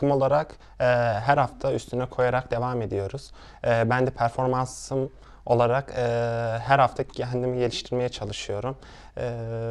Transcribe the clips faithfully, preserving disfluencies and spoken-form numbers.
takım olarak e, her hafta üstüne koyarak devam ediyoruz. E, ben de performansım olarak e, her hafta kendimi geliştirmeye çalışıyorum. E,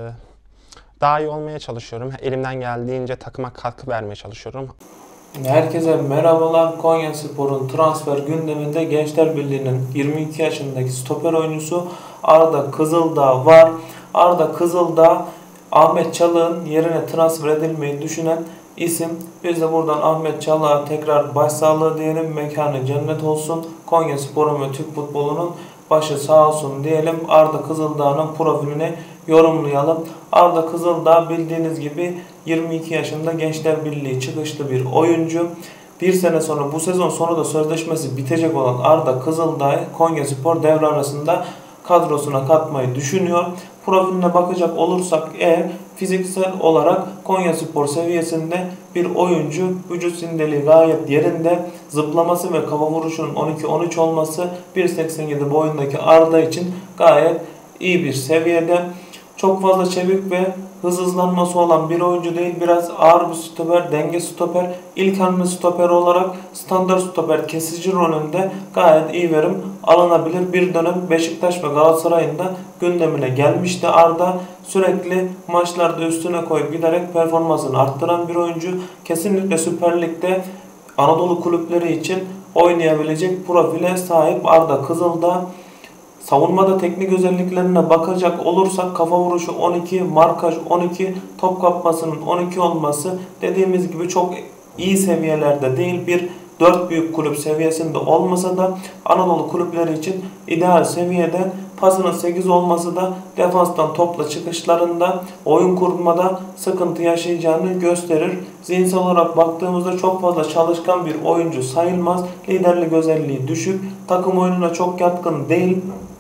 daha iyi olmaya çalışıyorum. Elimden geldiğince takıma katkı vermeye çalışıyorum. Herkese merhabalar. Konyaspor'un transfer gündeminde Gençler Birliği'nin yirmi iki yaşındaki stoper oyuncusu Arda Kızıldağ var. Arda Kızıldağ, Ahmet Çalık'ın yerine transfer edilmeyi düşünen isim. Biz de buradan Ahmet Çalık'a tekrar başsağlığı diyelim. Mekanı cennet olsun. Konyaspor'un ve Türk futbolunun başı sağ olsun diyelim. Arda Kızıldağ'ın profilini yorumlayalım. Arda Kızıldağ bildiğiniz gibi yirmi iki yaşında Gençler Birliği çıkışlı bir oyuncu. Bir sene sonra, bu sezon sonu da sözleşmesi bitecek olan Arda Kızıldağ'ı Konyaspor devre arasında kadrosuna katmayı düşünüyor. Profiline bakacak olursak eğer fiziksel olarak Konyaspor seviyesinde bir oyuncu, vücut zindeliği gayet yerinde, zıplaması ve kafa vuruşunun on iki on üç olması bir seksen yedi boyundaki Arda için gayet iyi bir seviyede. Çok fazla çevik ve hız hızlanması olan bir oyuncu değil. Biraz ağır bir stoper, denge stoper, ilk hamle stoper olarak standart stoper kesici rolünde gayet iyi verim alınabilir. Bir dönem Beşiktaş ve Galatasaray'ın da gündemine gelmişti Arda. Sürekli maçlarda üstüne koyup giderek performansını arttıran bir oyuncu. Kesinlikle Süper Lig'de Anadolu kulüpleri için oynayabilecek profile sahip Arda Kızıldağ. Savunmada teknik özelliklerine bakacak olursak kafa vuruşu on iki, markaj on iki, top kapmasının on iki olması dediğimiz gibi çok iyi seviyelerde değil, bir dört büyük kulüp seviyesinde olmasa da Anadolu kulüpleri için ideal seviyede. Pasının sekiz olması da defanstan topla çıkışlarında, oyun kurmada sıkıntı yaşayacağını gösterir. Zihinsel olarak baktığımızda çok fazla çalışkan bir oyuncu sayılmaz. Liderlik özelliği düşük, takım oyununa çok yatkın değil.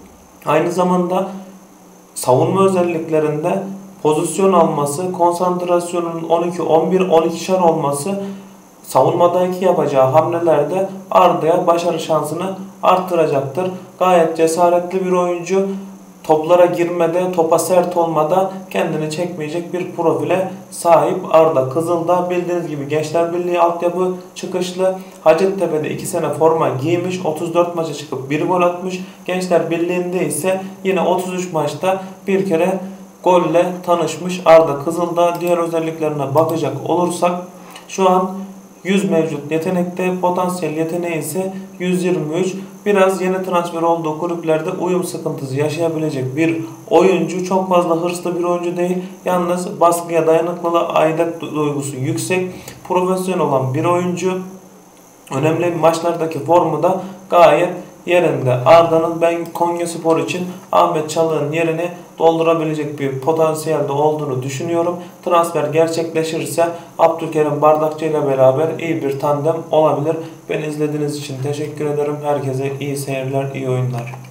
Aynı zamanda savunma özelliklerinde pozisyon alması, konsantrasyonun on iki on bir on ikişer olması savunmadaki yapacağı hamlelerde Arda'ya başarı şansını arttıracaktır. Gayet cesaretli bir oyuncu. Toplara girmede, topa sert olmada kendini çekmeyecek bir profile sahip Arda Kızıldağ. Bildiğiniz gibi Gençler Birliği altyapı çıkışlı. Hacettepe'de iki sene forma giymiş. otuz dört maça çıkıp bir gol atmış. Gençler Birliği'nde ise yine otuz üç maçta bir kere golle tanışmış Arda Kızıldağ. Diğer özelliklerine bakacak olursak şu an yüz mevcut yetenekte, potansiyel yeteneği ise yüz yirmi üç. Biraz yeni transfer olduğu kulüplerde uyum sıkıntısı yaşayabilecek bir oyuncu. Çok fazla hırslı bir oyuncu değil. Yalnız baskıya dayanıklılığı, aidat duygusu yüksek. Profesyonel olan bir oyuncu. Önemli maçlardaki formu da gayet yerinde. Arda'nın ben Konyaspor için Ahmet Çalık'ın yerini doldurabilecek bir potansiyelde olduğunu düşünüyorum. Transfer gerçekleşirse Abdülkerim Bardakçı ile beraber iyi bir tandem olabilir. Beni izlediğiniz için teşekkür ederim. Herkese iyi seyirler, iyi oyunlar.